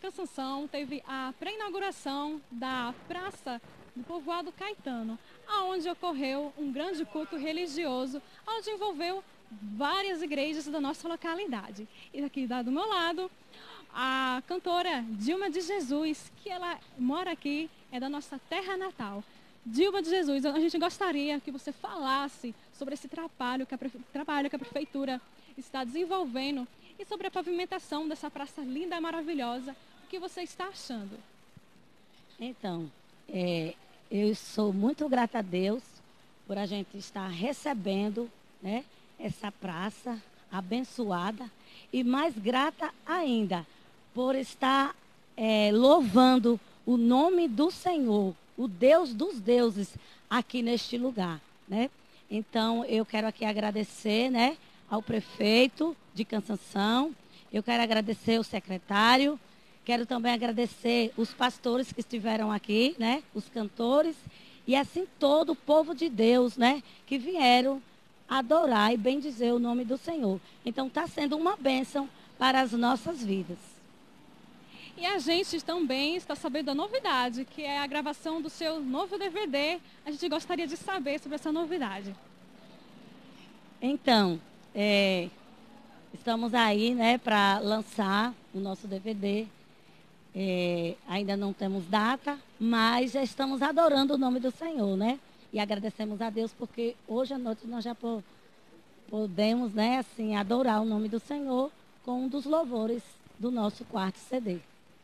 Cansanção teve a pré-inauguração da Praça do Povoado Caetano, aonde ocorreu um grande culto religioso, onde envolveu várias igrejas da nossa localidade. E aqui do meu lado, a cantora Dilma de Jesus, que ela mora aqui, é da nossa terra natal. Dilma de Jesus, a gente gostaria que você falasse sobre esse trabalho que a prefeitura está desenvolvendo e sobre a pavimentação dessa praça linda e maravilhosa. O que você está achando? Então, eu sou muito grata a Deus por a gente estar recebendo, né, essa praça abençoada e mais grata ainda por estar louvando o nome do Senhor, o Deus dos deuses, aqui neste lugar, né? Então, eu quero aqui agradecer, né, ao prefeito de Cansanção, eu quero agradecer ao secretário, quero também agradecer os pastores que estiveram aqui, né, os cantores, e assim todo o povo de Deus, né, que vieram adorar e bendizer o nome do Senhor. Então, está sendo uma bênção para as nossas vidas. E a gente também está sabendo da novidade, que é a gravação do seu novo DVD. A gente gostaria de saber sobre essa novidade. Então, estamos aí, né, para lançar o nosso DVD. Ainda não temos data, mas já estamos adorando o nome do Senhor, né? E agradecemos a Deus porque hoje à noite nós já podemos, né, assim, adorar o nome do Senhor com um dos louvores do nosso quarto CD.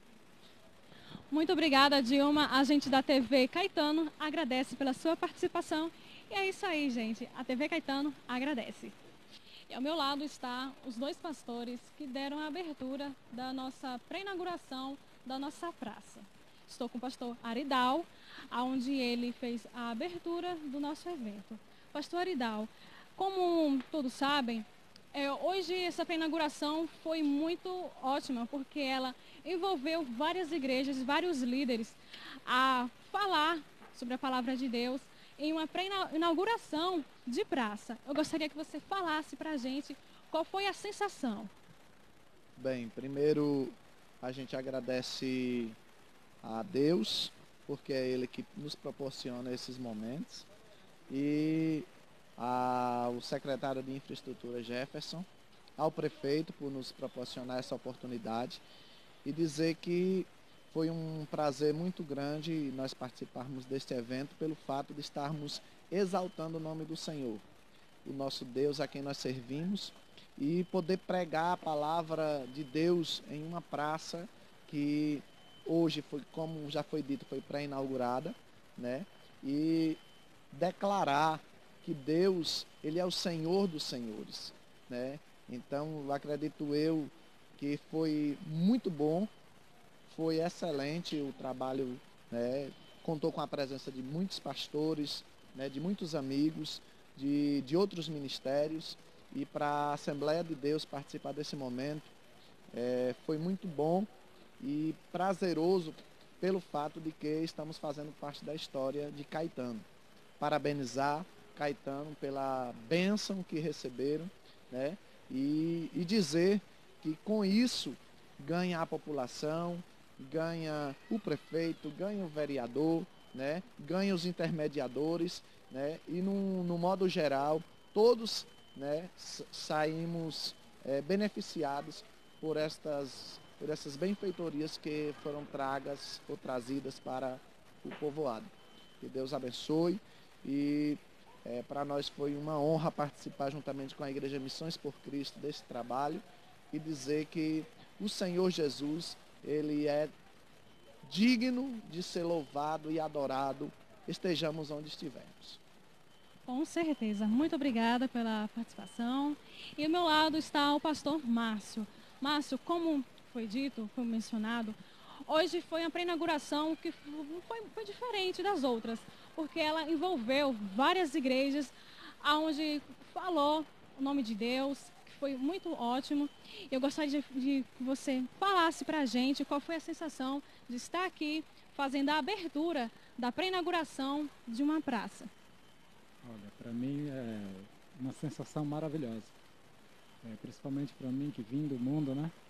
Muito obrigada, Dilma. A gente da TV Caetano agradece pela sua participação. E é isso aí, gente. A TV Caetano agradece. E ao meu lado está os dois pastores que deram a abertura da nossa pré-inauguração da nossa praça. Estou com o pastor Aridal, onde ele fez a abertura do nosso evento. Pastor Aridal, como todos sabem, hoje essa pré-inauguração foi muito ótima, porque ela envolveu várias igrejas, vários líderes a falar sobre a palavra de Deus em uma pré-inauguração de praça. Eu gostaria que você falasse para a gente qual foi a sensação. Bem, primeiro a gente agradece a Deus, porque é Ele que nos proporciona esses momentos, e ao secretário de Infraestrutura Jefferson, ao prefeito por nos proporcionar essa oportunidade e dizer que foi um prazer muito grande nós participarmos deste evento pelo fato de estarmos exaltando o nome do Senhor, o nosso Deus a quem nós servimos, e poder pregar a palavra de Deus em uma praça que hoje foi, como já foi dito, foi pré-inaugurada, né? E declarar que Deus, Ele é o Senhor dos senhores, né? Então, acredito eu que foi muito bom, foi excelente o trabalho, né? Contou com a presença de muitos pastores, né? De muitos amigos, de outros ministérios, e para a Assembleia de Deus participar desse momento foi muito bom e prazeroso pelo fato de que estamos fazendo parte da história de Caetano. Parabenizar Caetano pela bênção que receberam, né? E dizer que com isso ganha a população, ganha o prefeito, ganha o vereador, né? Ganha os intermediadores, né? E no modo geral, todos, né, saímos beneficiados por essas benfeitorias que foram trazidas para o povoado. Que Deus abençoe e para nós foi uma honra participar juntamente com a Igreja Missões por Cristo desse trabalho e dizer que o Senhor Jesus, Ele é digno de ser louvado e adorado, estejamos onde estivermos. Com certeza. Muito obrigada pela participação. E ao meu lado está o pastor Márcio. Márcio, como foi dito, foi mencionado, hoje foi a pré-inauguração que foi diferente das outras, porque ela envolveu várias igrejas, onde falou o nome de Deus, que foi muito ótimo. Eu gostaria de que você falasse para a gente qual foi a sensação de estar aqui fazendo a abertura da pré-inauguração de uma praça. Olha, para mim é uma sensação maravilhosa, principalmente para mim que vim do mundo, né?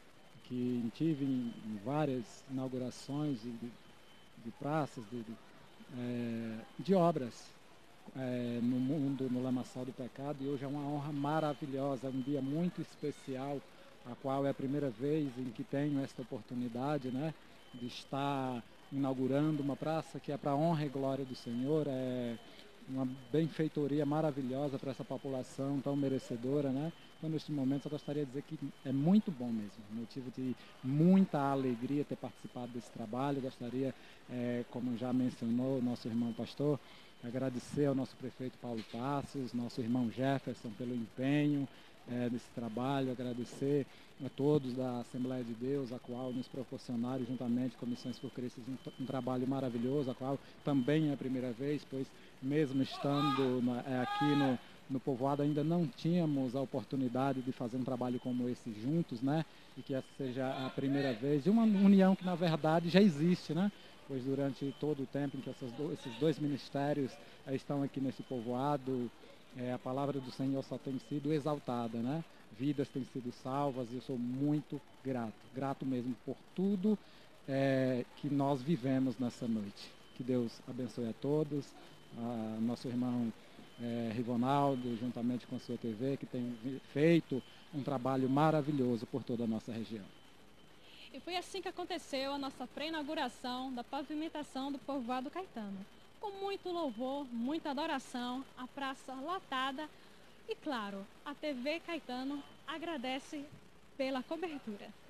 que tive em várias inaugurações de praças, de obras no mundo, no lamaçal do pecado, e hoje é uma honra maravilhosa, é um dia muito especial, a qual é a primeira vez em que tenho esta oportunidade, né, de estar inaugurando uma praça que é para a honra e glória do Senhor, é uma benfeitoria maravilhosa para essa população tão merecedora, né? Então, neste momento, eu gostaria de dizer que é muito bom mesmo, motivo de muita alegria ter participado desse trabalho. Gostaria, como já mencionou o nosso irmão pastor, agradecer ao nosso prefeito Paulo Passos, nosso irmão Jefferson pelo empenho nesse trabalho, agradecer a todos da Assembleia de Deus, a qual nos proporcionaram, juntamente com Missões por Cristo, um trabalho maravilhoso, a qual também é a primeira vez, pois mesmo estando aqui no povoado, ainda não tínhamos a oportunidade de fazer um trabalho como esse juntos, né? E que essa seja a primeira vez de uma união que, na verdade, já existe, né? Pois durante todo o tempo em que esses dois ministérios estão aqui nesse povoado, a palavra do Senhor só tem sido exaltada, né? Vidas têm sido salvas, e eu sou muito grato mesmo por tudo que nós vivemos nessa noite. Que Deus abençoe a todos, nosso irmão Rivonaldo, juntamente com a sua TV, que tem feito um trabalho maravilhoso por toda a nossa região. E foi assim que aconteceu a nossa pré-inauguração da pavimentação do povoado Caetano. Com muito louvor, muita adoração, a praça lotada e, claro, a TV Caetano agradece pela cobertura.